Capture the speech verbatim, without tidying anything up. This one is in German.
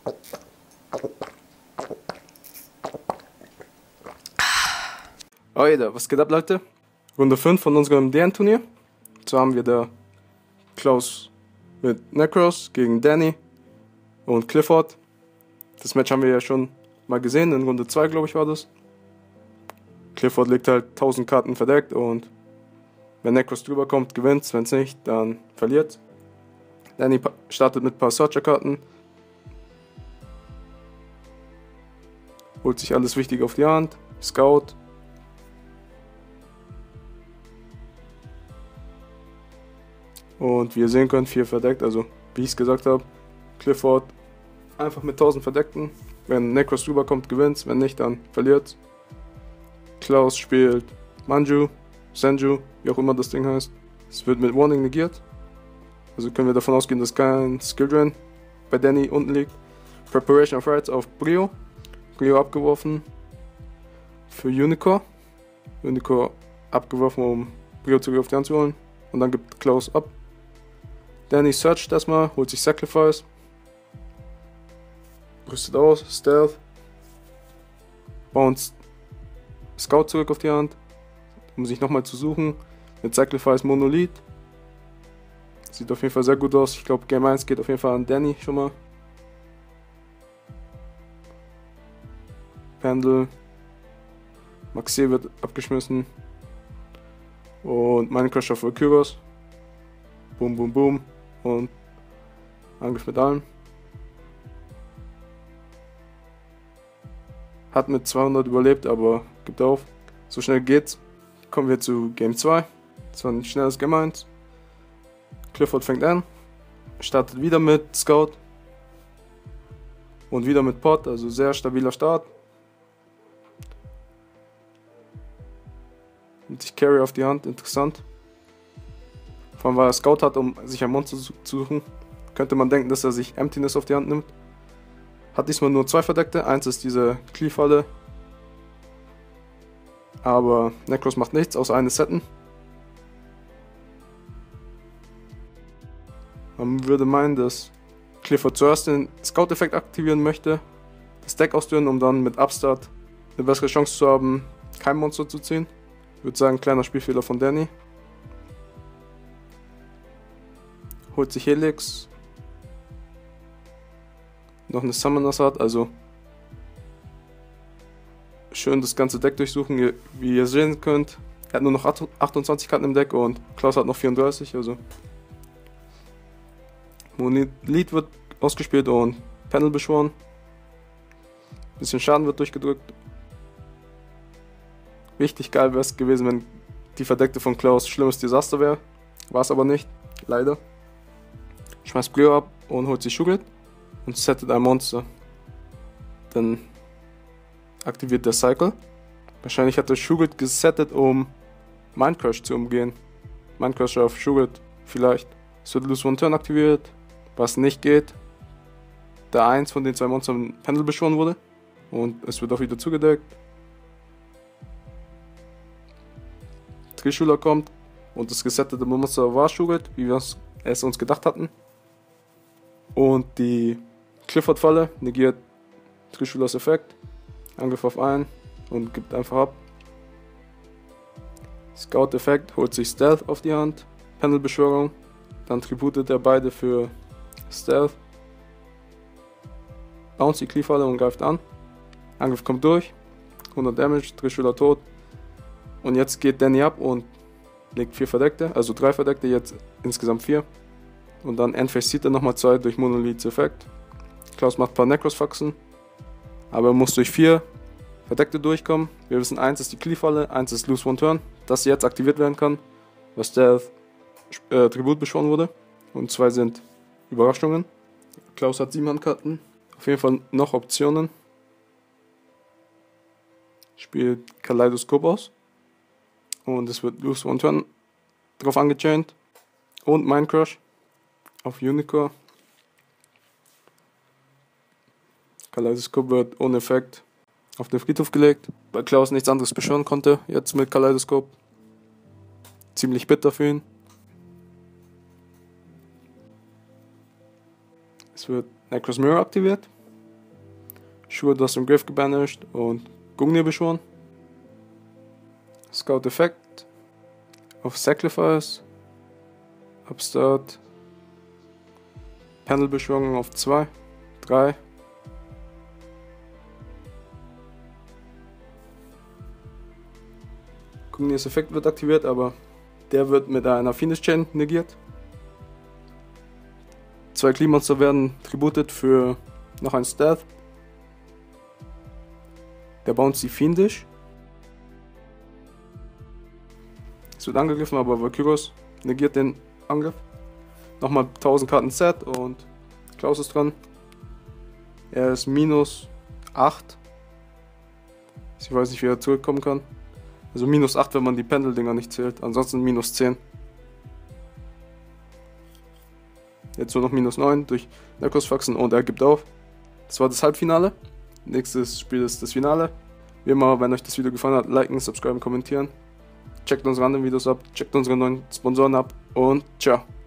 Oh jeder, was geht ab, Leute? Runde fünf von unserem D N-Turnier. So haben wir da Klaus mit Necros gegen Danny und Clifford. Das Match haben wir ja schon mal gesehen, in Runde zwei, glaube ich, war das. Clifford legt halt tausend Karten verdeckt und wenn Necros drüber kommt, gewinnt, wenn es nicht, dann verliert. Danny startet mit ein paar Searcher-Karten, holt sich alles Wichtige auf die Hand, Scout. Und wie ihr sehen könnt, vier verdeckt, also wie ich es gesagt habe, Clifford einfach mit tausend verdeckten. Wenn Necros drüber kommt, gewinnt, wenn nicht, dann verliert. Klaus spielt Manju, Senju, wie auch immer das Ding heißt. Es wird mit Warning negiert. Also können wir davon ausgehen, dass kein Skill Drain bei Danny unten liegt. Preparation of Rights auf Brio. Brio abgeworfen für Unicore. Unicore abgeworfen, um Brio zurück auf die Hand zu holen. Und dann gibt Klaus ab. Danny searcht erstmal, holt sich Sacrifice. Rüstet aus, Stealth. Bounce Scout zurück auf die Hand, um sich nochmal zu suchen. Mit Sacrifice Monolith. Sieht auf jeden Fall sehr gut aus. Ich glaube, Game eins geht auf jeden Fall an Danny schon mal. Pendel. Maxi wird abgeschmissen. Und Minecraft auf Valkyros. Boom, boom, boom. Und Angriff mit allem. Hat mit zweihundert überlebt, aber gibt auf. So schnell geht's. Kommen wir zu Game zwei. Das war ein schnelles Game eins. Clifford fängt an. Startet wieder mit Scout. Und wieder mit Pot, also sehr stabiler Start. Nimmt sich Carry auf die Hand, interessant. Vor allem, weil er Scout hat, um sich ein Monster zu suchen, könnte man denken, dass er sich Emptiness auf die Hand nimmt. Hat diesmal nur zwei Verdeckte. Eins ist diese Cleave-Falle. Aber Necros macht nichts, außer eine Setten. Man würde meinen, dass Clifford zuerst den Scout-Effekt aktivieren möchte, das Deck ausdünnen, um dann mit Upstart eine bessere Chance zu haben, kein Monster zu ziehen. Ich würde sagen, kleiner Spielfehler von Danny. Holt sich Helix. Noch eine Summoners Art, also schön das ganze Deck durchsuchen, wie ihr sehen könnt. Er hat nur noch achtundzwanzig Karten im Deck und Klaus hat noch vierunddreißig, also Monolith wird ausgespielt und Panel beschworen. Bisschen Schaden wird durchgedrückt. Richtig geil wäre es gewesen, wenn die Verdeckte von Klaus schlimmes Desaster wäre. War es aber nicht, leider. Schmeißt Brio ab und holt sich Sugar und settet ein Monster. Dann aktiviert der Cycle. Wahrscheinlich hat er Sugar gesettet, um Mindcrush zu umgehen. Mindcrush auf Sugar vielleicht. Es wird Lose One Turn aktiviert. Was nicht geht, da eins von den zwei Monstern Pendel beschworen wurde. Und es wird auch wieder zugedeckt. Trishula kommt und das gesettete Monster war Sugar, wie wir es uns gedacht hatten. Und die Clifford-Falle negiert Trishulas Effekt. Angriff auf einen und gibt einfach ab. Scout-Effekt holt sich Stealth auf die Hand. Pendel-Beschwörung. Dann tributet er beide für Stealth. Bounce die Cleave-Falle und greift an. Angriff kommt durch. hundert Damage, Trishula tot. Und jetzt geht Danny ab und legt vier Verdeckte, also drei Verdeckte, jetzt insgesamt vier. Und dann Endphase zieht er nochmal zwei durch Monoliths Effekt. Klaus macht ein paar Necros-Faxen. Aber er muss durch vier Verdeckte durchkommen. Wir wissen, eins ist die Cleave-Falle, eins ist Lose One Turn, das jetzt aktiviert werden kann, was der äh, Tribut beschworen wurde. Und zwei sind Überraschungen. Klaus hat sieben Handkarten. Auf jeden Fall noch Optionen. Spielt Kaleidoskop aus. Und es wird Lose One Turn drauf angechained. Und Mindcrush auf Unicore. Kaleidoskop wird ohne Effekt auf den Friedhof gelegt, weil Klaus nichts anderes beschwören konnte. Jetzt mit Kaleidoskop. Ziemlich bitter für ihn. Es wird Necros Mirror aktiviert. Schuhe aus dem Griff gebanished und Gungnir beschworen. Scout Effekt auf Sacrifice. Upstart. Pendelbeschwörung auf zwei, drei. Gungnir's Effekt wird aktiviert, aber der wird mit einer Fiendish Chain negiert. Zwei Klee-Monster werden tributed für noch ein Stealth. Der bounce die Fiendish. Es wird angegriffen, aber Valkyros negiert den Angriff. Nochmal tausend Karten Set und Klaus ist dran. Er ist minus acht. Ich weiß nicht, wie er zurückkommen kann. Also minus acht, wenn man die Pendeldinger nicht zählt. Ansonsten minus zehn. Jetzt nur noch minus neun durch Necrosfaxen und er gibt auf. Das war das Halbfinale. Nächstes Spiel ist das Finale. Wie immer, wenn euch das Video gefallen hat, liken, subscriben, kommentieren. Checkt unsere anderen Videos ab, checkt unsere neuen Sponsoren ab und ciao.